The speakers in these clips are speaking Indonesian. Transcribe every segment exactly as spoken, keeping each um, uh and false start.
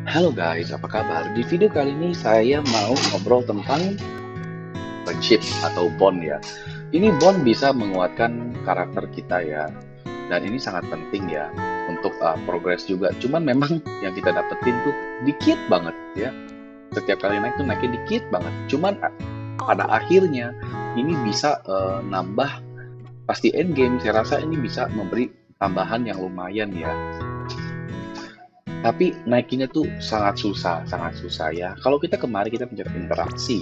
Halo guys, apa kabar? Di video kali ini saya mau ngobrol tentang friendship atau bond ya. Ini bond bisa menguatkan karakter kita ya. Dan ini sangat penting ya untuk uh, progres juga. Cuman memang yang kita dapetin tuh dikit banget ya. Setiap kali naik tuh naiknya dikit banget. Cuman uh, pada akhirnya ini bisa uh, nambah pasti end game. Saya rasa ini bisa memberi tambahan yang lumayan ya. Tapi naikinnya tuh sangat susah, sangat susah ya. Kalau kita kemarin kita mencari interaksi,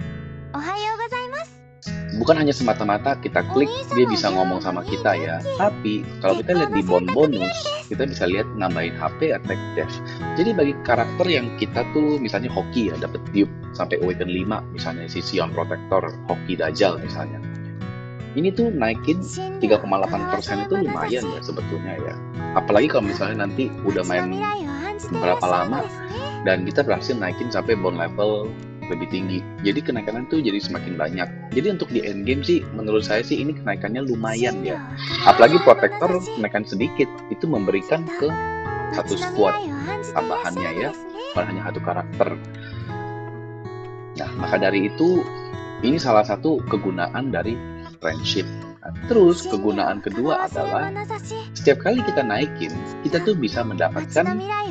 bukan hanya semata-mata kita klik dia bisa ngomong sama kita ya. Tapi kalau kita lihat di bond bonus, kita bisa lihat nambahin H P, attack, def. Jadi bagi karakter yang kita tuh misalnya hoki ya, dapat dupe sampai awaken lima, misalnya si Sion Protector, hoki Dajjal misalnya. Ini tuh naikin tiga koma delapan persen itu lumayan ya sebetulnya ya. Apalagi kalau misalnya nanti udah main berapa lama dan kita berhasil naikin sampai bond level lebih tinggi. Jadi kenaikannya tuh jadi semakin banyak. Jadi untuk di end game sih menurut saya sih ini kenaikannya lumayan ya. Apalagi protector kenaikan sedikit itu memberikan ke satu squad tambahannya ya, bukan hanya satu karakter. Nah, maka dari itu ini salah satu kegunaan dari friendship. Nah, terus kegunaan kedua adalah setiap kali kita naikin, kita tuh bisa mendapatkan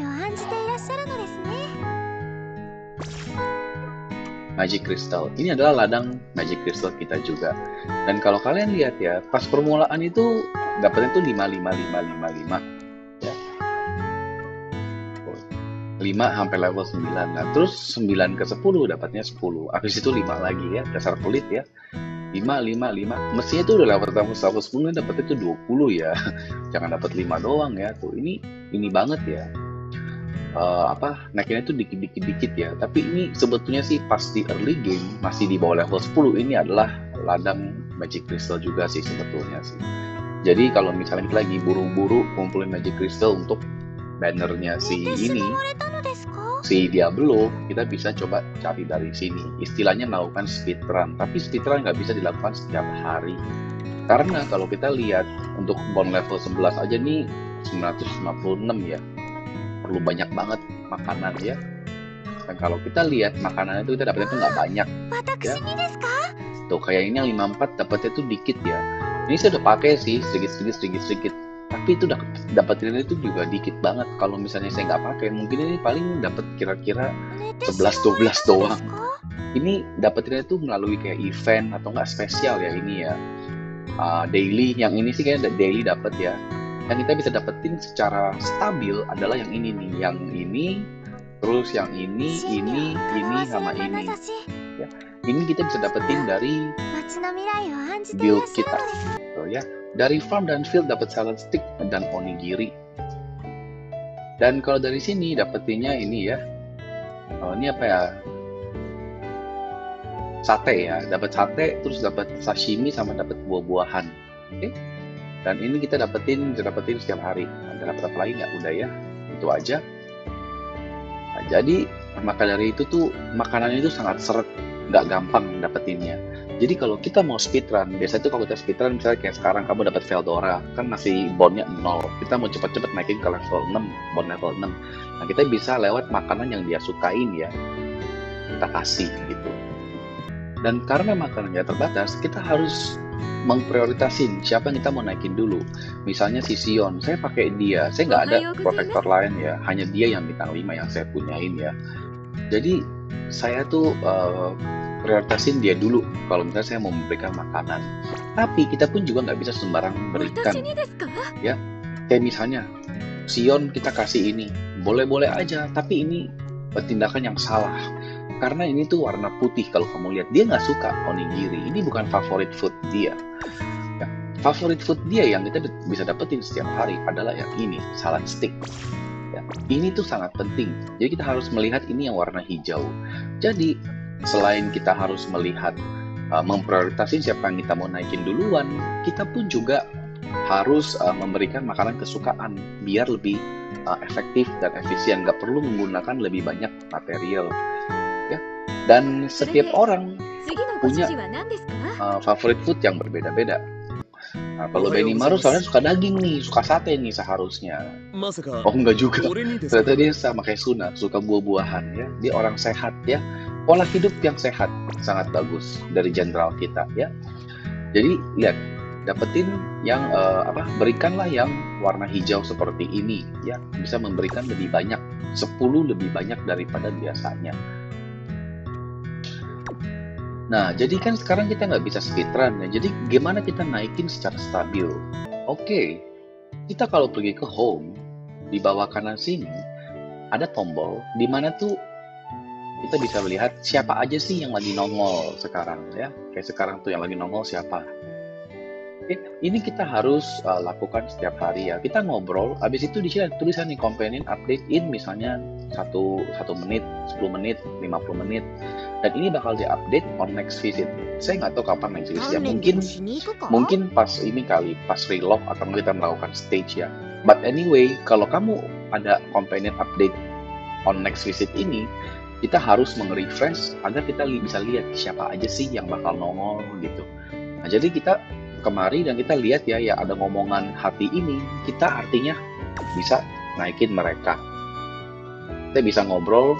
Magic Crystal. Ini adalah ladang Magic Crystal kita juga. Dan kalau kalian lihat ya, pas permulaan itu dapatnya tuh lima, lima, lima, lima, lima. Ya. lima sampai level sembilan. Nah, terus sembilan ke sepuluh dapatnya sepuluh. Habis itu lima lagi ya, dasar pelit ya. lima, lima, lima. Mestinya itu udah level level sepuluh dapatnya itu dua puluh ya. Jangan dapat lima doang ya. Tuh, ini ini banget ya. Uh, apa naikinnya itu dikit-dikit-dikit ya, tapi ini sebetulnya sih pas di early game masih di bawah level sepuluh. Ini adalah ladang Magic Crystal juga sih sebetulnya sih. Jadi kalau misalnya kita lagi buru-buru kumpulin Magic Crystal untuk bannernya si ini, si Diablo, kita bisa coba cari dari sini. Istilahnya melakukan speedrun, tapi speedrun nggak bisa dilakukan setiap hari. Karena kalau kita lihat untuk bond level sebelas aja nih sembilan ratus lima puluh enam ya, perlu banyak banget makanan ya. Dan kalau kita lihat makanan itu kita dapatnya tuh nggak banyak ya. Tuh kayak ini yang lima puluh empat dapatnya tuh dikit ya. Ini saya udah pakai sih sedikit-sedikit sedikit-sedikit. Tapi itu dapatin itu juga dikit banget. Kalau misalnya saya nggak pakai, mungkin ini paling dapat kira-kira sebelas dua belas doang. Ini dapetinnya itu melalui kayak event atau nggak spesial ya ini ya. Uh, daily, yang ini sih kayaknya daily dapat ya. Yang kita bisa dapetin secara stabil adalah yang ini nih, yang ini, terus yang ini, ini, ini, sama ini. Ya, ini kita bisa dapetin dari build kita, so, ya. Dari farm dan field dapat salad stick dan onigiri. Dan kalau dari sini dapetinnya ini ya, oh, ini apa ya? Sate ya, dapat sate, terus dapat sashimi sama dapat buah-buahan. Oke? Okay? Dan ini kita dapetin, kita dapetin setiap hari. Ada dapat apa lagi nggak? Udah ya, itu aja. Nah, jadi maka dari itu tuh makanan itu sangat seret, nggak gampang dapetinnya. Jadi kalau kita mau speedrun, biasanya tuh kalau kita speedrun misalnya kayak sekarang kamu dapat Veldora, kan masih bondnya nol. Kita mau cepat-cepat naikin ke level enam, bond level enam. Nah, kita bisa lewat makanan yang dia sukain ya. Kita kasih gitu. Dan karena makanannya terbatas, kita harus memprioritasin siapa yang kita mau naikin dulu. Misalnya si Sion, saya pakai dia, saya nggak ada protektor lain ya, hanya dia yang bintang lima yang saya punyain ya. Jadi saya tuh uh, prioritasin dia dulu kalau misalnya saya mau memberikan makanan. Tapi kita pun juga nggak bisa sembarang berikan ya. Kayak misalnya Sion kita kasih ini, boleh-boleh aja, tapi ini tindakan yang salah. Karena ini tuh warna putih, kalau kamu lihat dia nggak suka onigiri, ini bukan favorit food dia ya, favorit food dia yang kita bisa dapetin setiap hari adalah yang ini, salad stick ya. Ini tuh sangat penting, jadi kita harus melihat ini yang warna hijau. Jadi selain kita harus melihat uh, memprioritaskan siapa yang kita mau naikin duluan, kita pun juga harus uh, memberikan makanan kesukaan biar lebih uh, efektif dan efisien, nggak perlu menggunakan lebih banyak material. Dan setiap orang punya uh, favorit food yang berbeda-beda. Nah, kalau Benimaru soalnya suka daging nih, suka sate nih seharusnya. Oh enggak juga, ternyata dia sama kayak Suna, suka buah-buahan ya. Dia orang sehat ya, pola hidup yang sehat sangat bagus dari jenderal kita ya. Jadi lihat, dapetin yang uh, apa? Berikanlah yang warna hijau seperti ini ya, bisa memberikan lebih banyak, sepuluh lebih banyak daripada biasanya. Nah, jadi kan sekarang kita nggak bisa speedrun ya. Jadi gimana kita naikin secara stabil? Oke, kita kalau pergi ke home, di bawah kanan sini ada tombol di mana tuh kita bisa melihat siapa aja sih yang lagi nongol sekarang ya. Kayak sekarang tuh yang lagi nongol siapa. Oke, ini kita harus uh, lakukan setiap hari ya. Kita ngobrol, habis itu di sini ada tulisan nih companion update in misalnya satu satu menit, sepuluh menit, lima puluh menit. Dan ini bakal di-update on next visit. Saya nggak tahu kapan next visit ya. Mungkin mungkin pas ini kali, pas relog atau kita melakukan stage ya. But anyway, kalau kamu ada companion update on next visit ini, kita harus meng-refresh agar kita li bisa lihat siapa aja sih yang bakal nongol gitu. Nah, jadi kita kemari dan kita lihat ya, ya ada ngomongan hati ini, kita artinya bisa naikin mereka. Kita bisa ngobrol.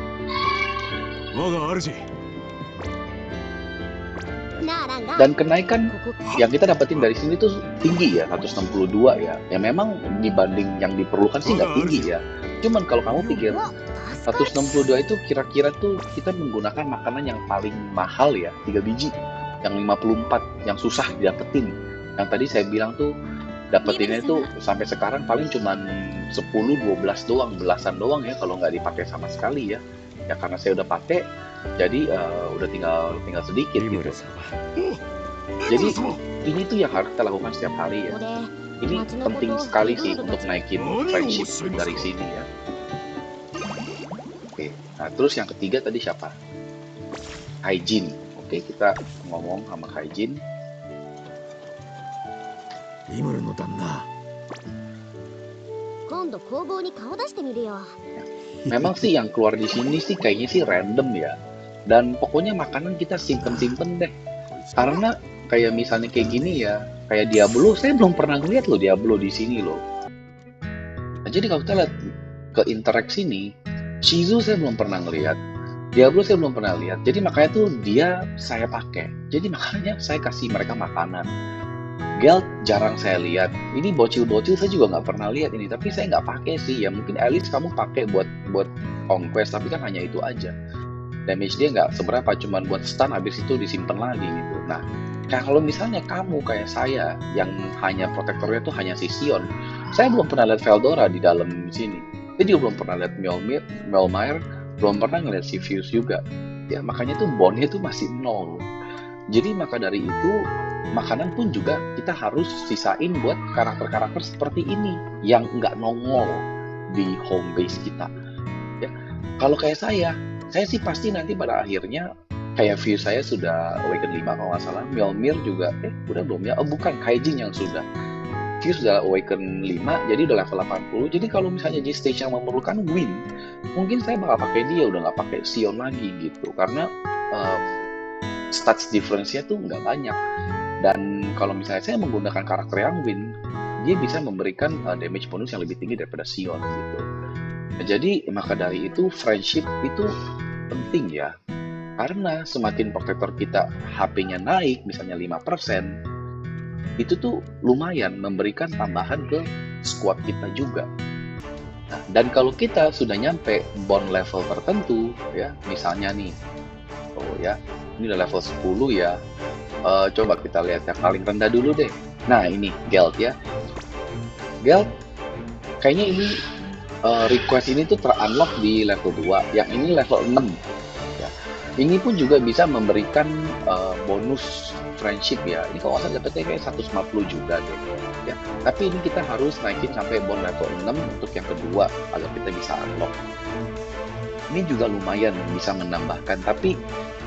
Dan kenaikan yang kita dapetin dari sini tuh tinggi ya, seratus enam puluh dua ya. Ya memang dibanding yang diperlukan sih nggak tinggi ya. Cuman kalau kamu pikir seratus enam puluh dua itu kira-kira tuh kita menggunakan makanan yang paling mahal ya, tiga biji. Yang lima puluh empat yang susah didapetin. Yang tadi saya bilang tuh dapetinnya itu sampai sekarang paling cuman sepuluh dua belas doang, belasan doang ya kalau nggak dipakai sama sekali ya. Ya karena saya udah pakai, jadi uh, udah tinggal tinggal sedikit gitu. Jadi ini tuh yang harus kita lakukan setiap hari ya. Ini penting sekali sih untuk naikin friendship dari sini ya. Oke, nah terus yang ketiga tadi siapa? Hygiene. Oke, kita ngomong sama Hygiene. Memang sih yang keluar di sini sih kayaknya sih random ya. Dan pokoknya makanan kita simpen-simpen deh. Karena kayak misalnya kayak gini ya, kayak Diablo, saya belum pernah ngeliat loh Diablo di sini loh. Nah, jadi kalau kita lihat ke interaksi ini, Shizu saya belum pernah ngeliat. Diablo saya belum pernah lihat, jadi makanya tuh dia saya pakai. Jadi makanya saya kasih mereka makanan. Geld jarang saya lihat. Ini bocil-bocil saya juga nggak pernah lihat ini, tapi saya nggak pakai sih. Ya mungkin at least kamu pakai buat buat conquest, tapi kan hanya itu aja. Damage dia nggak seberapa, cuman buat stun, habis itu disimpan lagi gitu. Nah, kalau misalnya kamu kayak saya yang hanya protektornya tuh hanya si Sion, saya belum pernah lihat Veldora di dalam sini. Jadi belum pernah lihat Mjolnir, Mjolnir, belum pernah ngeliat si Fuse juga ya, makanya tuh bondnya tuh masih nol. Jadi maka dari itu makanan pun juga kita harus sisain buat karakter-karakter seperti ini yang nggak nongol di home base kita ya. Kalau kayak saya saya sih pasti nanti pada akhirnya kayak Fuse saya sudah awaken lima kalau nggak salah. Mjolnir juga eh udah belum ya, oh bukan, Hygiene yang sudah. Fuse sudah awaken lima, jadi udah level delapan puluh. Jadi kalau misalnya di stage yang memerlukan win, mungkin saya bakal pakai dia, udah nggak pakai Sion lagi gitu. Karena uh, stats difference-nya tuh nggak banyak. Dan kalau misalnya saya menggunakan karakter yang win, dia bisa memberikan uh, damage bonus yang lebih tinggi daripada Sion gitu. Nah, jadi maka dari itu friendship itu penting ya. Karena semakin protector kita H P-nya naik, misalnya lima persen, itu tuh lumayan memberikan tambahan ke squad kita juga. Nah, dan kalau kita sudah nyampe bond level tertentu ya, misalnya nih, oh ya, ini udah level sepuluh ya, uh, coba kita lihat yang paling rendah dulu deh. Nah ini Geld ya, Geld kayaknya ini uh, request ini tuh ter-unlock di level dua, yang ini level enam ya. Ini pun juga bisa memberikan uh, bonus friendship ya. Ini kalau nggak salah dapetnya kayak seratus lima puluh juga deh ya. Tapi ini kita harus naikin sampai bond level enam untuk yang kedua agar kita bisa unlock. Ini juga lumayan bisa menambahkan, tapi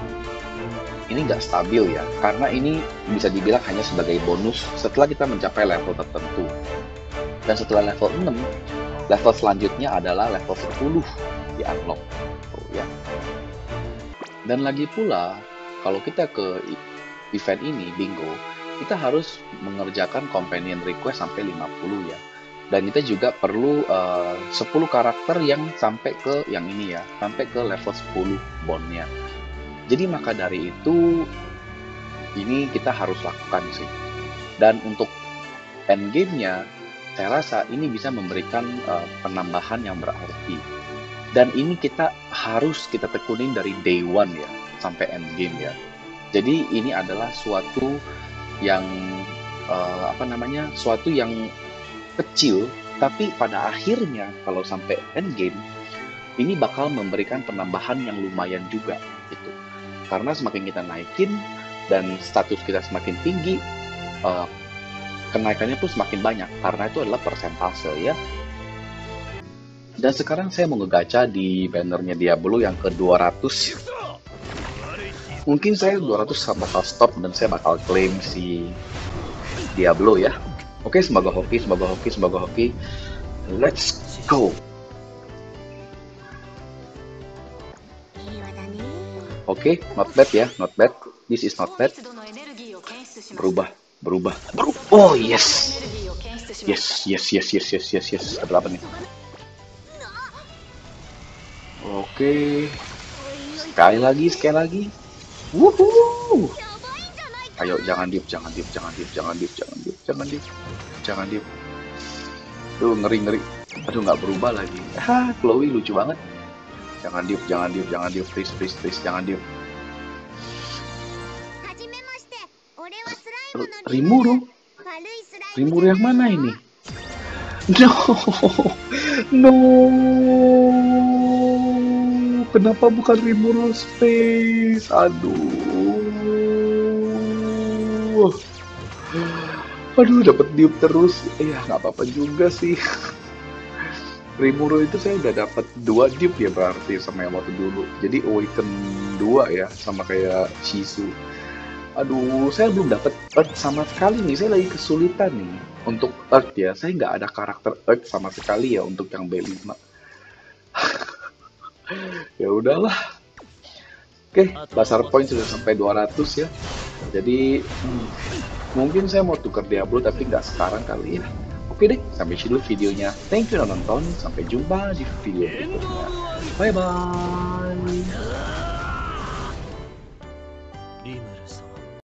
ini nggak stabil ya, karena ini bisa dibilang hanya sebagai bonus setelah kita mencapai level tertentu. Dan setelah level enam, level selanjutnya adalah level sepuluh di unlock oh, ya. Dan lagi pula kalau kita ke event ini bingo, kita harus mengerjakan companion request sampai lima puluh ya. Dan kita juga perlu uh, sepuluh karakter yang sampai ke yang ini ya, sampai ke level sepuluh bondnya. Jadi maka dari itu, ini kita harus lakukan sih. Dan untuk endgame-nya, saya rasa ini bisa memberikan uh, penambahan yang berarti. Dan ini kita harus kita tekunin dari day one ya, sampai endgame ya. Jadi ini adalah suatu yang uh, apa namanya, suatu yang kecil, tapi pada akhirnya kalau sampai endgame ini bakal memberikan penambahan yang lumayan juga gitu. Karena semakin kita naikin dan status kita semakin tinggi, uh, kenaikannya pun semakin banyak karena itu adalah persentase ya. Dan sekarang saya mau ngegacha di bannernya Diablo yang ke dua ratus. Mungkin saya dua ratus bakal stop dan saya bakal claim si Diablo ya. Oke, semoga hoki, semoga hoki, semoga hoki. Let's go. Oke, not bad ya, not bad. This is not bad. Berubah, berubah, berubah. Oh yes, yes, yes, yes, yes, yes, yes, yes. Ada apa nih? Oke, sekali lagi, sekali lagi. Wuhuu. Ayo, jangan diep, jangan diep, jangan diep, jangan diep, jangan diep, jangan diep, jangan diep. Duh, ngeri ngeri. Aduh, nggak berubah lagi. Ah, Chloe lucu banget. Jangan diep, jangan diep, jangan diep, please, please, please, jangan diep. Rimuru, Rimuru yang mana ini? No, no. Kenapa bukan Rimuru Space? Aduh. Aduh, dapat diup terus. Ya, nggak apa-apa juga sih. Rimuru itu saya udah dapat dua diup ya berarti sama yang waktu dulu. Jadi Awaken dua ya, sama kayak Shizu. Aduh, saya belum dapat Earth sama sekali nih. Saya lagi kesulitan nih untuk Earth ya. Saya nggak ada karakter Earth sama sekali ya untuk yang B lima. Ya udahlah. Oke, basar point sudah sampai dua ratus ya. Jadi hmm, mungkin saya mau tukar Diablo tapi nggak sekarang kali ya. Oke deh, sampai sini dulu videonya. Thank you udah nonton. Sampai jumpa di video berikutnya. Bye bye.